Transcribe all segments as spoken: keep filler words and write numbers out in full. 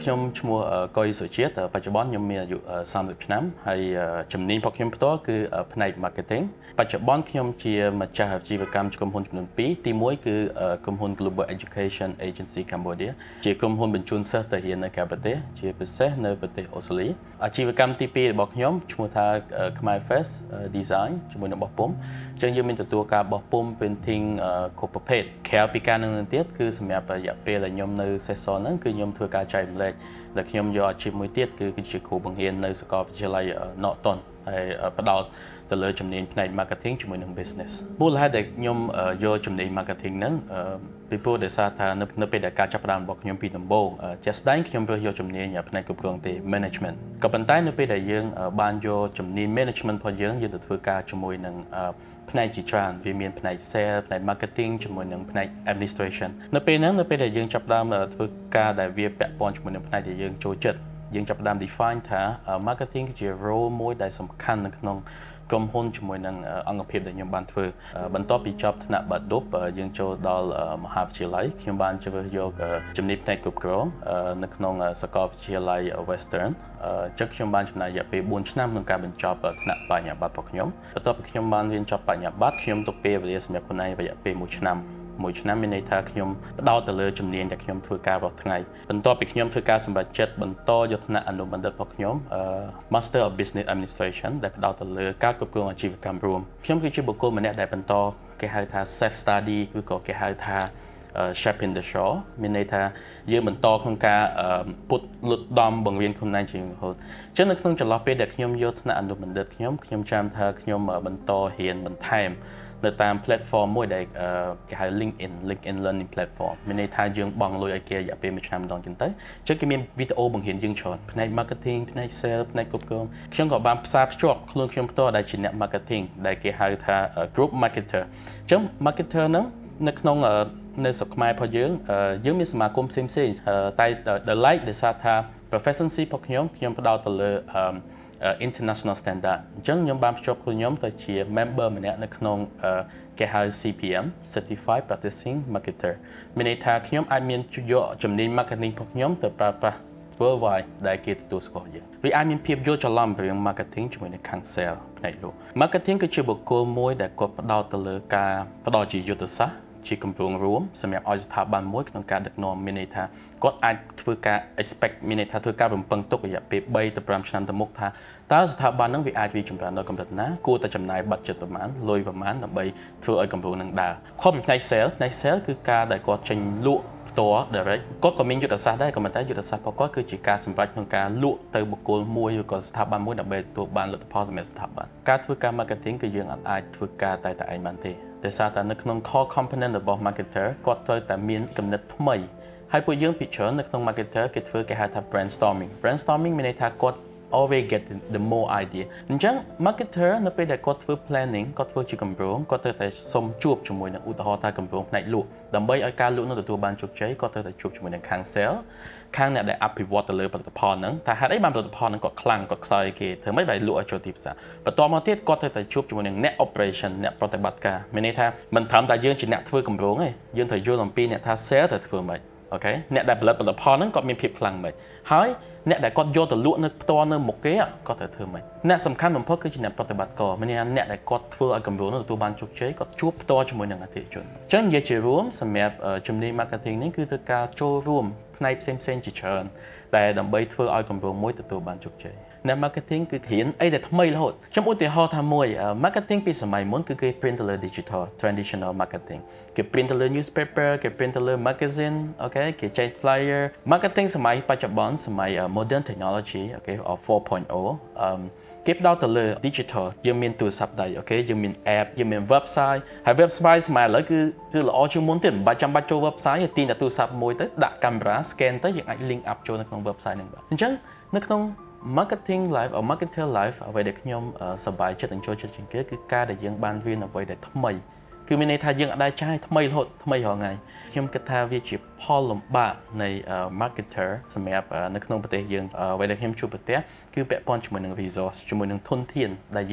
ខ្ញុំឈ្មោះ កុយ សុជាតិ បច្ចុប្បន្នខ្ញុំមានអាយុ សាមសិប ឆ្នាំហើយជំនាញរបស់ខ្ញុំផ្ទាល់គឺផ្នែក marketing បច្ចុប្បន្នខ្ញុំជាម្ចាស់អាជីវកម្មក្រុមហ៊ុនចំនួនពីរទីមួយគឺក្រុមហ៊ុន Global Education Agency Cambodia ជាក្រុមហ៊ុនបញ្ជូនសិស្សទៅរៀននៅក្រៅប្រទេសជាពិសេសនៅប្រទេសអូស្ត្រាលីអាជីវកម្មទីពីររបស់ខ្ញុំឈ្មោះថា Khmer Fest Design ជាមួយនឹងបោះពុម្ពអញ្ចឹងយើងមានទទួលការបោះពុម្ព painting គ្រប់ប្រភេទក្រៅពីការនឹងទៀតគឺសម្រាប់រយៈពេលដែលខ្ញុំនៅសេសសហ្នឹងគឺខ្ញុំធ្វើការចែករំលែកដែលខ្ញុំយកអាជីពមួយទៀតគឺគឺជាគ្រូបង្រៀននៅសាកលវិទ្យាល័យ Norton ហើយផ្ដោតទៅលើជំនាញផ្នែក marketing ជាមួយនឹង business មូលហេតុដែលខ្ញុំយកជំនាញ marketing ហ្នឹងពីព្រោះដោយសារថានៅពេលដែលការចាប់ផ្ដើមរបស់ខ្ញុំពីដំបូងជាក់ស្ដែងខ្ញុំរើសយកជំនាញផ្នែកគ្រប់គ្រងទេ management ក៏ប៉ុន្តែនៅពេលដែលយើងបានយកជំនាញ management របស់យើងយកទៅធ្វើការជាមួយនឹងផ្នែកជាច្រើនវាមានផ្នែក sales ផ្នែក marketing ជាមួយនឹងផ្នែក administration នៅពេលហ្នឹងនៅពេលដែលយើងចាប់ផ្ដើមធ្វើការដែលវាពាក់ព័ន្ធជាមួយនឹងផ្នែកដែលយើងចូលចិត្តយើងចាប់ផ្ដើម define ថា marketing គឺជា role មួយដែលសំខាន់នៅក្នុងក្រុមហ៊ុនជាមួយនឹងអង្គភាពដែលខ្ញុំបានធ្វើបន្ទាប់ពីចប់ថ្នាក់បាក់ឌុបយើងចូលដល់មហាវិទ្យាល័យខ្ញុំបានជ្រើសយកជំនាញផ្នែកគ្រប់គ្រងនៅក្នុងសាកលវិទ្យាល័យ Western ចឹងខ្ញុំបានចំណាយរយៈពេលបួនឆ្នាំក្នុងការបញ្ចប់ថ្នាក់បរិញ្ញាបត្ររបស់ខ្ញុំបន្ទាប់ពីខ្ញុំបានរៀនចប់បរិញ្ញាបត្រខ្ញុំទុកពេលវេលាសម្រាប់ខ្លួនឯងរយៈពេលមួយឆ្នាំមួយឆ្នាំមានន័យថាខ្ញុំផ្ដោតទៅលើជំនាញដែលខ្ញុំធ្វើការរាល់ថ្ងៃបន្ទាប់ពីខ្ញុំធ្វើការសម្រេចចិត្តបន្តយកថ្នាក់អនុបណ្ឌិតរបស់ខ្ញុំ Master of Business Administration ដែលផ្ដោតទៅលើការគ្រប់គ្រងអាជីវកម្មរួមខ្ញុំគឺជាបុគ្គលម្នាក់ដែលបន្តគេហៅថា self study ឬក៏គេហៅថា shaping the shore មានន័យថាយើងបន្តក្នុងការពុតលុតដំបង្រៀនខ្លួនឯងជារហូតអញ្ចឹងនៅក្នុងចន្លោះពេលដែលខ្ញុំយកថ្នាក់អនុបណ្ឌិតខ្ញុំខ្ញុំចាំថាខ្ញុំបន្តរៀនបន្ថែមនៅតាម platform មួយដែលគេហៅ LinkedIn LinkedIn Learning Platform មានន័យថាយើងបង់លុយឲ្យគេរយៈពេលមួយឆ្នាំម្ដងចឹងទៅអញ្ចឹងគេមានវីដេអូបង្រៀនយើងច្រើនផ្នែក marketing ផ្នែក sales ផ្នែកគ្រប់គ្រងខ្ញុំក៏បានផ្សារភ្ជាប់ខ្លួនខ្ញុំផ្ទាល់ដែលជាអ្នក marketing ដែលគេហៅថា group marketer អញ្ចឹង marketer ហ្នឹងនៅក្នុងនៅស្រុកខ្មែររបស់យើងយើងមានសមាគមផ្សេងៗតែដល់ឡែកដោយសារថា professional របស់ខ្ញុំខ្ញុំផ្ដោតទៅលើ international standard អញ្ចឹងខ្ញុំបានភ្ជាប់ខ្លួនខ្ញុំទៅជា member ម្នាក់នៅក្នុងគេហៅ C P M Certified Practicing Marketer មានន័យថាខ្ញុំអាចមានយកជំនាញ marketing របស់ខ្ញុំទៅប្រើប្រាស់ worldwide ដែលគេទទួលស្គាល់យើងវាអាចមានភាពយល់ច្រឡំរវាង marketing ជាមួយនឹងខាង sales ផ្នែកលក់ marketing គឺជាបុគ្គលមួយដែលគាត់ផ្ដោតទៅលើការផ្ដោតជាយុទ្ធសាស្ត្រជាគម្រោងរួមសម្រាប់ឲ្យស្ថាប័នមួយក្នុងការដឹកនាំមានន័យថាគាត់អាចធ្វើការ expect មានន័យថាធ្វើការរំពឹងទុករយៈពេលបីទៅប្រាំឆ្នាំទៅមុខថាតើស្ថាប័នហ្នឹងវាអាចរីកចម្រើនដល់កម្រិតណាគួរតែចំណាយប័ណ្ណចិត្តប្រមាណលុយប្រមាណដើម្បីធ្វើឲ្យគម្រោងហ្នឹងដើរខុសពីផ្នែក sales ផ្នែក sales គឺការដែលគាត់ចេញលក់ផ្ទាល់ direct គាត់ក៏មានយុទ្ធសាស្ត្រដែរក៏ប៉ុន្តែយុទ្ធសាស្ត្ររបស់គាត់គឺជាការសម្រេចក្នុងការលក់ទៅបុគ្គលមួយឬក៏ស្ថាប័នមួយដើម្បីទទួលបានលទ្ធផលសម្រាប់ស្ថាប័នការធ្វើការ marketing គឺយើងអាចធ្វើការតែតែឯងបានទេដោយសារតែនៅក្នុង core component របស់ marketer គាត់ត្រូវតែមានគំនិតថ្មីហើយពួកយើងភាគច្រើននៅក្នុង marketer គេធ្វើគេហៅថា brainstorming brainstorming មានន័យថាគាត់ always get the more idea អញ្ចឹង marketer នៅពេលដែលគាត់ធ្វើ planning គាត់ធ្វើជាគម្រោងគាត់ត្រូវតែសុំជួបជាមួយនឹងឧទាហរណ៍ថាគម្រោងផ្នែកលក់ដើម្បីឲ្យការលក់នោះទទួលបានជោគជ័យគាត់ត្រូវតែជួបជាមួយនឹងខាង sales ខាងអ្នកដែលអភិវឌ្ឍទៅលើផលិតផលហ្នឹងថាហេតុអីបានផលិតផលហ្នឹងគាត់ខ្លាំងគាត់ខ្សោយគេធ្វើម៉េចបានលក់ឲ្យចូលទីផ្សារបន្ទាប់មកទៀតគាត់ត្រូវតែជួបជាមួយនឹងអ្នក operation អ្នកប្រតិបត្តិការមានន័យថាមិនត្រឹមតែយើងជាអ្នកធ្វើគម្រោងទេយើងត្រូវយល់អំពីអ្នកថា sales ត្រូវធ្វើម៉េចអូខេអ្នកដែលផលិតផលហ្នឹងគាត់មានភាពខ្លាំងម៉េចហើយអ្នកដែលគាត់យកទៅលក់នៅផ្ទាល់នៅមុខគេគាត់ត្រូវធ្វើម៉េចអ្នកសំខាន់បំផុតគឺជាអ្នកប្រតិបត្តិការមានន័យថាអ្នកដែលគាត់ធ្វើឲ្យគម្រោងនោះទទួលបានជោគជ័យគាត់ជួបផ្ទាល់ជាមួយនឹងអតិថិជនអញ្ចឹងនិយាយជារួមសម្រាប់ជំនាញ marketing នេះគឺធ្វើការចូលរួមផ្នែកផ្សេងៗជាច្រើនតែដើម្បីធ្វើឲ្យគម្រោងមួយទទួលបានជោគជ័យអ្នក marketing គឺរៀនអីដែលថ្មីរហូតខ្ញុំឧទាហរណ៍ថាមួយ marketing ពីសម័យមុនគឺគេ print ទៅលើ digital traditional marketing គេ print ទៅលើ newspaper គេ print ទៅលើ magazine អូខេគេចែក flyer marketing សម័យបច្ចុប្បន្នសម័យ modern technology អូខេ four point oh គេផ្ដោតទៅលើ digital យើងមានទូរស័ព្ទដៃអូខេយើងមាន app យើងមាន website ហើយ website សម័យឥឡូវគឺគឺល្អជាងមុនទៀតមិនបាច់ចាំបាច់ចូល website ទេទាញតែទូរស័ព្ទមួយទៅដាក់កាមេរ៉ា scan ទៅយើងអាច link up ចូលនៅក្នុង website ហ្នឹងបាទអញ្ចឹងនៅក្នុង marketing live ឬ marketer live អ្វីដែលខ្ញុំសប្បាយចិត្តនិងចូលចិត្តជាងគេគឺការដែលយើងបានរៀនអ្វីដែលថ្មីគឺមានន័យថាយើងអាចចាយថ្មីរហូតថ្មីរាល់ថ្ងៃខ្ញុំគិតថាវាជាផលលំបាកនៃ marketer សម្រាប់នៅក្នុងប្រទេសយើងអ្វីដែលខ្ញុំជួបប្រទះគឺពាក់ព័ន្ធជាមួយនឹង resource ជាមួយនឹងធនធានដែលយើង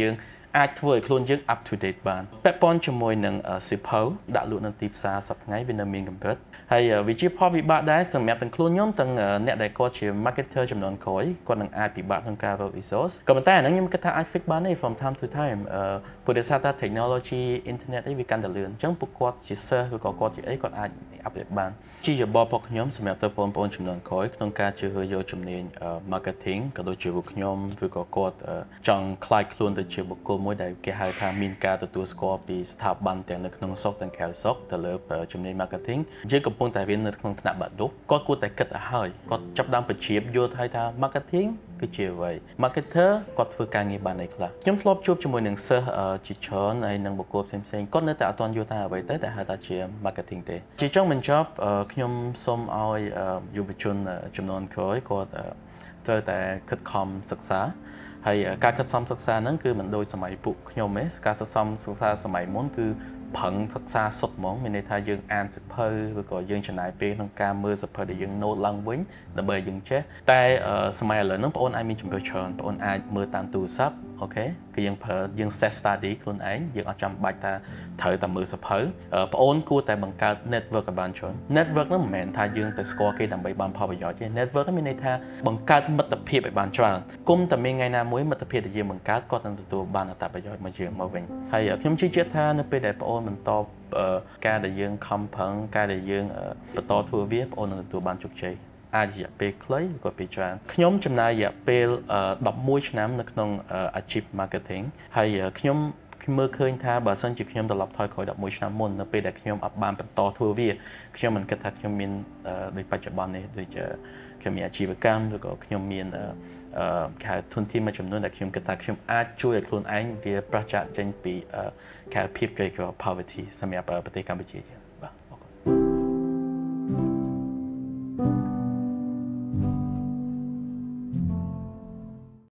អាចធ្វើឲ្យខ្លួនយើង up to date បានពាក់ព័ន្ធជាមួយនឹងសិភៅដាក់លក់នៅទីផ្សារសប្តាហ៍ថ្ងៃវានៅមានកម្រិតហើយវាជាផលវិបាកដែរសម្រាប់ទាំងខ្លួនខ្ញុំទាំងអ្នកដែលគាត់ជា marketer ចំនួនក្រោយគាត់នឹងអាចពិបាកក្នុងការរក resource ក៏ប៉ុន្តែអាហ្នឹងខ្ញុំគិតថាអាច fix បានទេ from time to time ព្រោះដោយសារតែ technology internet អីវាកាន់តែលឿនអញ្ចឹងពួកគាត់ជា search ឬក៏គាត់ជាអីគាត់អាច update បានជាយោបល់របស់ខ្ញុំសម្រាប់ទៅបងប្អូនចំនួនក្រោយក្នុងការជ្រើសរើសយកជំនាញ marketing ក៏ដូចជាពួកខ្ញុំឬក៏គាត់ចង់ខ្លាយខ្លួនទៅជាបុគ្គលមួយដែលគេហៅថាមានការទទួលស្គាល់ពីស្ថាប័នទាំងនៅក្នុងស្រុកទាំងក្រៅស្រុកទៅលើជំនាញ marketing យើងកំពុងតែរៀននៅក្នុងថ្នាក់បាក់ឌុបគាត់គួរតែគិតឲ្យហើយគាត់ចាប់ដើមបញ្ជ្រាបយល់ថា marketing គឺជាអ្វី marketer គាត់ធ្វើការងារបានអីខ្លះខ្ញុំធ្លាប់ជួបជាមួយនឹងសិស្សជាច្រើនហើយនឹងបុគ្គលផ្សេងៗគាត់នៅតែអត់ទាន់យល់ថាអ្វីទៅតែហៅថាជា marketing ទេជាចុងបញ្ចប់ខ្ញុំសូមឲ្យយុវជនចំនួនក្រោយគាត់ត្រូវតែខិតខំសិក្សាហើយការខិតខំសិក្សាហ្នឹងគឺមិនដូចសម័យពួកខ្ញុំទេការសិក្សាសិក្សាសម័យមុនគឺប្រឹងសិក្សាសុទ្ធហ្មងមានន័យថាយើងអានសៀវភៅឬក៏យើងចំណាយពេលក្នុងការមើលសៀវភៅដែលយើង note ឡើងវិញដើម្បីយើងចេះតែសម័យឥឡូវហ្នឹងបងប្អូនអាចមានជំរឿច្រើនបងប្អូនអាចមើលតាមទូរស័ព្ទអូខេគឺយើងប្រើយើង self study ខ្លួនឯងយើងអត់ចាំបាច់ថាត្រូវតែមើលសៀវភៅបងប្អូនគួរតែបង្កើត network ឲ្យបានច្រើន network ហ្នឹងមិនមែនថាយើងទៅស្គាល់គេដើម្បីបានផលប្រយោជន៍ទេ network ហ្នឹងមានន័យថាបង្កើតមិត្តភាពឲ្យបានច្រើនគុំតែមានថ្ងៃណាមួយមិត្តភាពដែលយើងបង្កើតគាត់នឹងទទួលបានអត្ថប្រយោជន៍មកយើងមកវិញហើយខ្ញុំជឿជាក់ថានៅពេលដែលបងប្អូនបន្តការដែលយើងខំប្រឹងការដែលយើងបន្តធ្វើវាបងប្អូននឹងទទួលបានជោគជ័យអាចរយៈពេលខ្លីឬក៏ពេលច្រើនខ្ញុំចំណាយរយៈពេលដប់មួយឆ្នាំនៅក្នុងអាជីព marketing ហើយខ្ញុំមើលឃើញថាបើសិនជាខ្ញុំត្រឡប់ថយក្រោយដប់មួយឆ្នាំមុននៅពេលដែលខ្ញុំអត់បានបន្តធ្វើវាខ្ញុំមិនគិតថាខ្ញុំមានដូចបច្ចុប្បន្ននេះដូចខ្ញុំមានអាជីវកម្មឬក៏ខ្ញុំមានគេហៅធនធានមួយចំនួនដែលខ្ញុំគិតថាខ្ញុំអាចជួយឲ្យខ្លួនឯងវាប្រឆាំងចេញពីគេហៅភាពក្រីក្រ poverty សម្រាប់ប្រទេសកម្ពុជាបាទ